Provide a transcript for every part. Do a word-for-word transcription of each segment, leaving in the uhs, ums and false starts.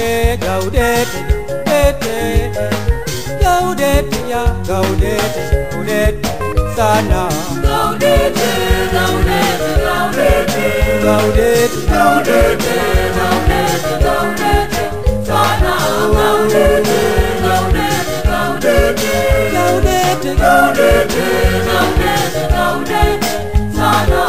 Gaudete, Gaudete, Gaudete, Gaudete, ya Gaudete, Gaudete sana. Gaudete, Gaudete, Gaudete, Gaudete, Gaudete, Gaudete, Gaudete sana. Gaudete, Gaudete, Gaudete, Gaudete, Gaudete, Gaudete, Gaudete sana.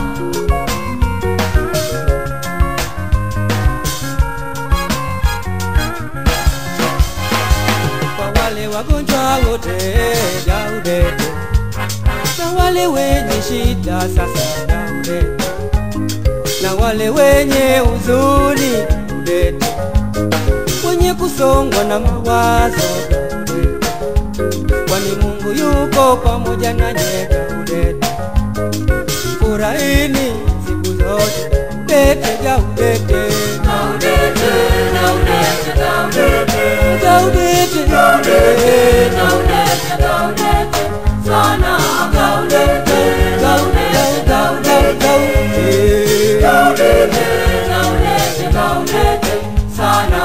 Wagonjwa wote Gaudete, na wale wenye shida sasa Gaudete, na wale wenye huzuni Gaudete, wenye kusongwa na mawazo Gaudete, kwani Mungu yuko pamoja nanyi Gaudete. Furahini siku zote Gaudete, Gaudete, Gaudete, Gaudete, Gaudete, Gaudete, Gaudete, Gaudete, Gaudete sana. Gaudete, Gaudete, Gaudete, Gaudete, Gaudete, Gaudete sana.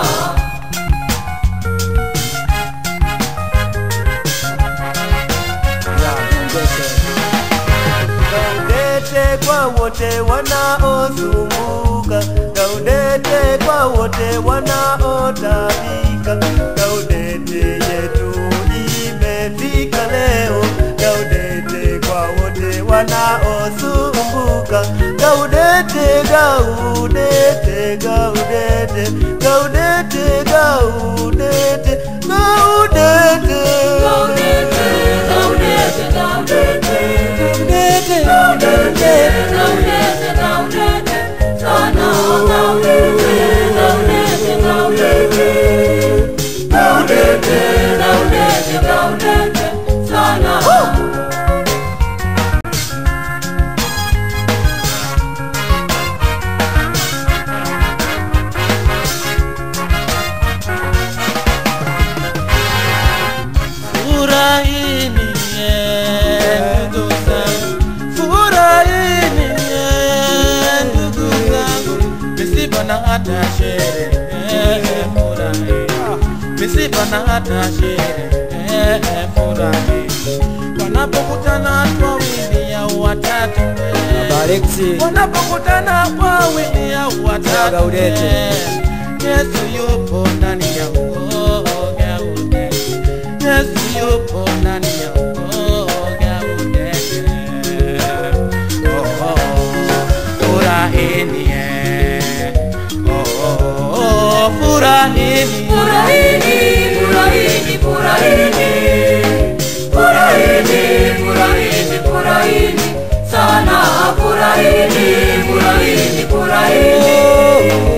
Gaudete kwa wote wanaozunguka, Gaudete kwa wote wanaotabika, Gaudete yetu imefika leo, Gaudete kwa wote wanaosumbuka, Gaudete, Gaudete, Gaudete, Gaudete, Gaudete, Gaudete, Gaudete, Gaudete, Gaudete, Gaudete, Gaudete, Gaudete, Gaudete sana. Gaudete, Gaudete, Gaudete, Gaudete, Gaudete, Gaudete sana. Furahini ndugu zangu, furahini ndugu zangu, misiba na hata sherehe furahi, misiba na hata sherehe furahi, wanapokutana watu wawili au watatu, wanapokutana wawili au watatu, Yesu yupo ndani yao. Yesu yupo ndani yao Gaudete. Oh oh, furahini oh oh, furahini, Furahini, furahini, furahini, furahini, furahini, furahini sana. Furahini, furahini, furahini.